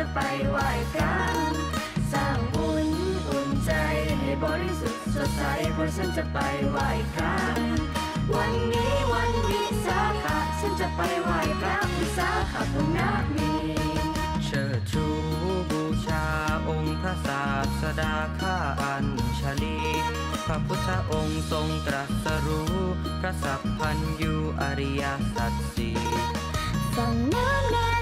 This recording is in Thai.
ไปไหว้พระสร้างบุญอุ่นใจให้บริสุทธิ์สดใสเพราะฉันจะไปไหว้พระวันนี้วันวิสาขะฉันจะไปไหว้พระวิสาขบุญนาคมีเชิดชูบูชาองค์พระศาสดาข้าอัญชลีพระพุทธองค์ทรงตรัสรู้พระสัพพัญญูอริยสัจสี่ฝั่งน้ำแด